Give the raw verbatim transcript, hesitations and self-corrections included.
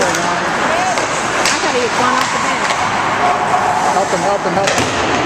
I thought he had gone off the bench. Help him, help him, help him.